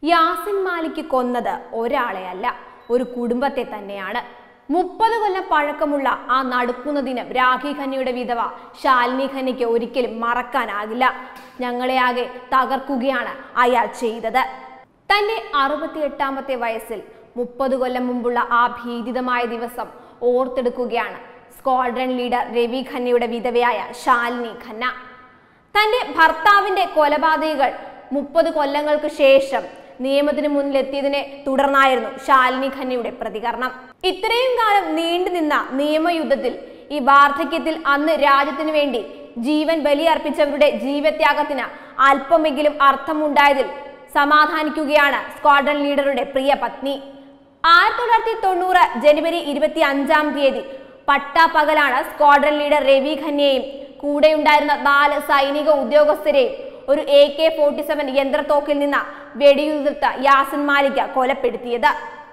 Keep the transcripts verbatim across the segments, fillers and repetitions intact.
യാസിൻ മാലിക് കൊന്നത് ഒരാളെയല്ല, ഒരു കുടുംബത്തെ തന്നെയാണ്. മുപ്പത് കൊല്ലം പഴക്കമുള്ള ആ നടുക്കുന്ന ദിനം രാഖി ഖന്നയുടെ വിധവ ശാലിനി ഖന്നയ്ക്ക് ഒരിക്കലും മറക്കാനാകില്ല. ഞങ്ങളെ ആകെ തകർക്കുകയാണ് അയാൾ ചെയ്തത്. തന്റെ അറുപത്തി എട്ടാമത്തെ വയസ്സിൽ മുപ്പത് കൊല്ലം മുമ്പുള്ള ആ ഭീതിതമായ ദിവസം ഓർത്തെടുക്കുകയാണ് സ്ക്വാഡ്രൺ ലീഡർ രവി ഖന്നയുടെ വിധവയായ ശാലിനി ഖന്ന. തന്റെ ഭർത്താവിന്റെ കൊലപാതകികൾ മുപ്പത് കൊല്ലങ്ങൾക്ക് ശേഷം നിയമത്തിന് മുന്നിലെത്തിയതിനെ തുടർന്നായിരുന്നു ശാലിനി ഖന്നയുടെ പ്രതികരണം. ഇത്രയും കാലം നീണ്ടുനിന്ന നിയമയുദ്ധത്തിൽ, ഈ വാർദ്ധക്യത്തിൽ അന്ന് രാജ്യത്തിനു വേണ്ടി ജീവൻ ബലിയർപ്പിച്ചവരുടെ ജീവത്യാഗത്തിന് അല്പമെങ്കിലും അർത്ഥമുണ്ടായതിൽ സമാധാനിക്കുകയാണ് സ്ക്വാഡ്രൺ ലീഡറുടെ പ്രിയ പത്നി. ആയിരത്തി തൊള്ളായിരത്തി തൊണ്ണൂറ് ജനുവരി ഇരുപത്തി അഞ്ചാം തീയതി പട്ടാപ്പകലാണ് സ്ക്വാഡ്രൺ ലീഡർ രവി ഖന്നയെയും കൂടെയുണ്ടായിരുന്ന നാല് സൈനിക ഉദ്യോഗസ്ഥരെയും ഒരു എ കെ ഫോർട്ടി സെവൻ യന്ത്രത്തോക്കിൽ നിന്ന് വെടിയുതിർത്ത യാസിൻ മാലിക് കൊലപ്പെടുത്തിയത്.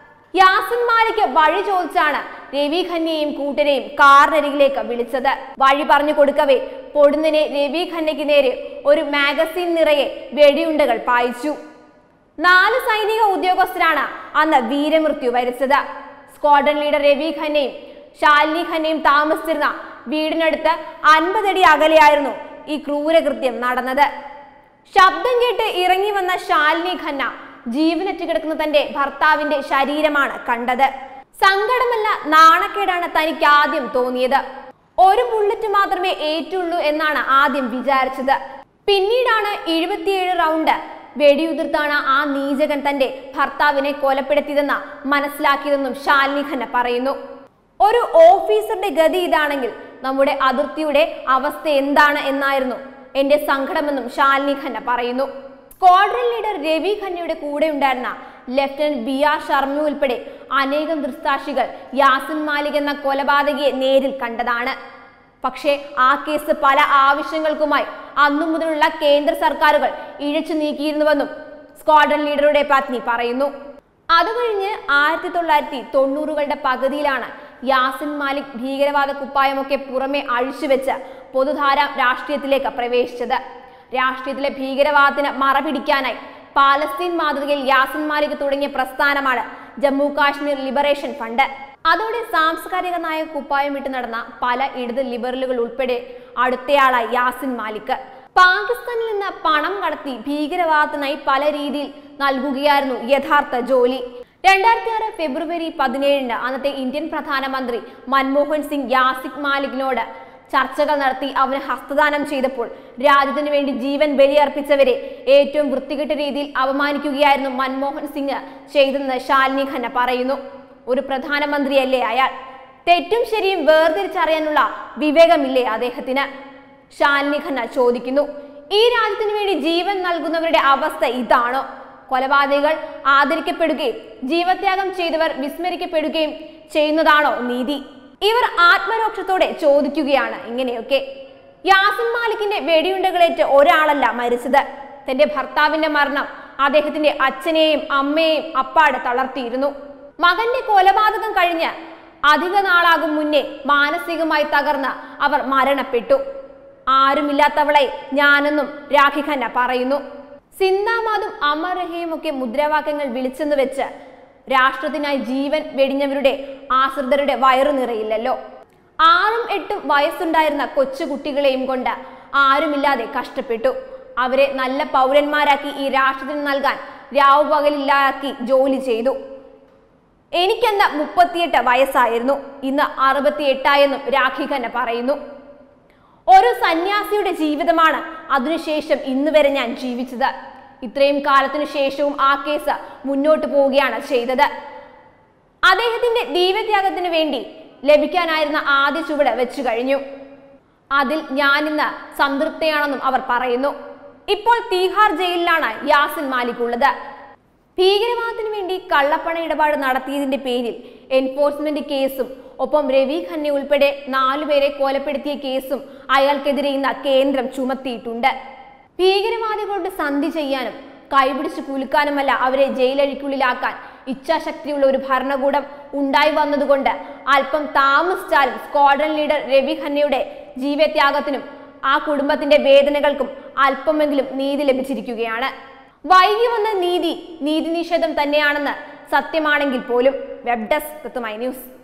യാസിൻ മാലിക് വഴി ചോദിച്ചാണ് രവി ഖന്നയെയും കൂട്ടരെയും കാറിനരികിലേക്ക് വിളിച്ചത്. വഴി പറഞ്ഞു കൊടുക്കവേ പൊടുന്നനെ രവി ഖന്നയ്ക്ക് നേരെ ഒരു മാഗസിൻ നിറയെ വെടിയുണ്ടകൾ പായിച്ചു. നാല് സൈനിക ഉദ്യോഗസ്ഥരാണ് അന്ന് വീരമൃത്യു വരിച്ചത്. സ്ക്വാഡ്രൺ ലീഡർ രവി ഖന്നയും ശാലിനി ഖന്നയും താമസിച്ചിരുന്ന വീടിനടുത്ത് അൻപതടി അകലെയായിരുന്നു ഈ ക്രൂരകൃത്യം നടന്നത്. ശബ്ദം കേട്ട് ഇറങ്ങി വന്ന ശാലിനി ഖന്ന ജീവനറ്റ് കിടക്കുന്ന തന്റെ ഭർത്താവിന്റെ ശരീരമാണ് കണ്ടത്. സങ്കടമല്ല, നാണക്കേടാണ് തനിക്ക് ആദ്യം തോന്നിയത്. ഒരു ബുള്ളറ്റ് മാത്രമേ ഏറ്റുള്ളൂ എന്നാണ് ആദ്യം വിചാരിച്ചത്. പിന്നീടാണ് എഴുപത്തിയേഴ് റൗണ്ട് വെടിയുതിർത്താണ് ആ നീചകൻ തന്റെ ഭർത്താവിനെ കൊലപ്പെടുത്തിയതെന്ന് മനസ്സിലാക്കിയതെന്നും ശാലിനി ഖന്ന പറയുന്നു. ഒരു ഓഫീസറുടെ ഗതി ഇതാണെങ്കിൽ നമ്മുടെ അതിർത്തിയുടെ അവസ്ഥ എന്താണ് എന്നായിരുന്നു എന്റെ സങ്കടമെന്നും ശാലിനി ഖന്ന പറയുന്നു. സ്ക്വാഡ്രൺ ലീഡർ രവി ഖന്നയുടെ കൂടെ ഉണ്ടായിരുന്ന ലഫ്റ്റനന്റ് ബി ആർ ശർമ്മ ഉൾപ്പെടെ അനേകം ദൃക്സാക്ഷികൾ യാസിൻ മാലിക് എന്ന കൊലപാതകിയെ നേരിൽ കണ്ടതാണ്. പക്ഷേ ആ കേസ് പല ആവശ്യങ്ങൾക്കുമായി അന്നു മുതലുള്ള കേന്ദ്ര സർക്കാരുകൾ ഇഴച്ചു നീക്കിയിരുന്നുവെന്നും സ്ക്വാഡ്രൺ ലീഡറുടെ പത്നി പറയുന്നു. അതുകഴിഞ്ഞ് ആയിരത്തി തൊള്ളായിരത്തി തൊണ്ണൂറുകളുടെ പകുതിയിലാണ് യാസിൻ മാലിക് ഭീകരവാദ കുപ്പായമൊക്കെ പുറമെ അഴിച്ചുവെച്ച് പൊതുധാര രാഷ്ട്രീയത്തിലേക്ക് പ്രവേശിച്ചത്. രാഷ്ട്രീയത്തിലെ ഭീകരവാദത്തിന് മറപിടിക്കാനായി പാലസ്തീൻ മാതൃകയിൽ യാസിൻ മാലിക് തുടങ്ങിയ പ്രസ്ഥാനമാണ് ജമ്മു കാശ്മീർ ലിബറേഷൻ ഫണ്ട്. അതോടെ സാംസ്കാരിക നായ കുപ്പായം വിട്ട് നടന്ന പല ഇടത് ലിബറലുകൾ ഉൾപ്പെടെ അടുത്തയാളായി യാസിൻ മാലിക്. പാകിസ്ഥാനിൽ നിന്ന് പണം കടത്തി ഭീകരവാദത്തിനായി പല രീതിയിൽ നൽകുകയായിരുന്നു യഥാർത്ഥ ജോലി. രണ്ടായിരത്തി ആറ് ഫെബ്രുവരി പതിനേഴിന് അന്നത്തെ ഇന്ത്യൻ പ്രധാനമന്ത്രി മൻമോഹൻ സിംഗ് യാസിൻ മാലിക്കിനോട് ചർച്ചകൾ നടത്തി അവന് ഹസ്തദാനം ചെയ്തപ്പോൾ രാജ്യത്തിന് വേണ്ടി ജീവൻ ബലിയർപ്പിച്ചവരെ ഏറ്റവും വൃത്തികെട്ട രീതിയിൽ അപമാനിക്കുകയായിരുന്നു മൻമോഹൻ സിംഗ് ചെയ്തെന്ന് ശാലിനി ഖന്ന പറയുന്നു. ഒരു പ്രധാനമന്ത്രിയല്ലേ അയാൾ? തെറ്റും ശരിയും വേർതിരിച്ചറിയാനുള്ള വിവേകമില്ലേ അദ്ദേഹത്തിന്? ശാലിനി ഖന്ന ചോദിക്കുന്നു. ഈ രാജ്യത്തിന് വേണ്ടി ജീവൻ നൽകുന്നവരുടെ അവസ്ഥ ഇതാണോ? കൊലപാതകികൾ ആദരിക്കപ്പെടുകയും ജീവത്യാഗം ചെയ്തവർ വിസ്മരിക്കപ്പെടുകയും ചെയ്യുന്നതാണോ നീതി? ഇവർ ആത്മരോക്ഷത്തോടെ ചോദിക്കുകയാണ് ഇങ്ങനെയൊക്കെ. യാസിൻ മാലിക്കിന്റെ വെടിയുണ്ടകളേറ്റ് ഒരാളല്ല മരിച്ചത്. തന്റെ ഭർത്താവിന്റെ മരണം അദ്ദേഹത്തിന്റെ അച്ഛനെയും അമ്മയെയും അപ്പാടെ തളർത്തിയിരുന്നു. മകന്റെ കൊലപാതകം കഴിഞ്ഞ് അധിക നാളാകും മുന്നേ മാനസികമായി തകർന്ന് അവർ മരണപ്പെട്ടു. ആരുമില്ലാത്തവളെ ഞാനെന്നും രാഖി ഖന്ന പറയുന്നു. സിന്ദാബാദും അമർ രഹയും ഒക്കെ മുദ്രാവാക്യങ്ങൾ വിളിച്ചെന്ന് വെച്ച് രാഷ്ട്രത്തിനായി ജീവൻ വെടിഞ്ഞവരുടെ ആശ്രിതരുടെ വയറു നിറയില്ലല്ലോ. ആറും എട്ടും വയസ്സുണ്ടായിരുന്ന കൊച്ചുകുട്ടികളെയും കൊണ്ട് ആരുമില്ലാതെ കഷ്ടപ്പെട്ടു. അവരെ നല്ല പൗരന്മാരാക്കി ഈ രാഷ്ട്രത്തിന് നൽകാൻ രാവു പകലില്ലാക്കി ജോലി ചെയ്തു. എനിക്കെന്ന മുപ്പത്തിയെട്ട് വയസ്സായിരുന്നു, ഇന്ന് അറുപത്തി എട്ടായെന്നും രാഖി ഖന്ന പറയുന്നു. ഒരു സന്യാസിയുടെ ജീവിതമാണ് അതിനുശേഷം ഇന്ന് വരെ ഞാൻ ജീവിച്ചത്. ഇത്രയും കാലത്തിനു ശേഷവും ആ കേസ് മുന്നോട്ട് പോവുകയാണ് ചെയ്തത്. അദ്ദേഹത്തിന്റെ ജീവത്യാഗത്തിനു വേണ്ടി ലഭിക്കാനായിരുന്ന ആദ്യ ചുവട് വെച്ചു കഴിഞ്ഞു. അതിൽ ഞാനിന്ന് സംതൃപ്തയാണെന്നും അവർ പറയുന്നു. ഇപ്പോൾ തീഹാർ ജയിലിലാണ് യാസിൻ മാലിക് ഉള്ളത്. ഭീകരവാദത്തിന് വേണ്ടി കള്ളപ്പണ ഇടപാട് നടത്തിയതിന്റെ പേരിൽ എൻഫോഴ്സ്മെന്റ് കേസും ഒപ്പം രവി ഖന്ന ഉൾപ്പെടെ നാലുപേരെ കൊലപ്പെടുത്തിയ കേസും അയാൾക്കെതിരെ ഇന്ന് കേന്ദ്രം ചുമത്തിയിട്ടുണ്ട്. ഭീകരവാദികളോട് സന്ധി ചെയ്യാനും കൈപിടിച്ച് കുലുക്കാനുമല്ല അവരെ ജയിലഴിക്കുള്ളിലാക്കാൻ ഇച്ഛാശക്തിയുള്ള ഒരു ഭരണകൂടം ഉണ്ടായി വന്നതുകൊണ്ട് അല്പം താമസിച്ചാലും സ്ക്വാഡ്രൺ ലീഡർ രവി ഖന്നയുടെ ജീവത്യാഗത്തിനും ആ കുടുംബത്തിന്റെ വേദനകൾക്കും അല്പമെങ്കിലും നീതി ലഭിച്ചിരിക്കുകയാണ്. വൈകി വന്ന നീതി നീതി നിഷേധം തന്നെയാണെന്ന് സത്യമാണെങ്കിൽ പോലും. വെബ് ഡെസ്ക് തത്തുമൈ ന്യൂസ്.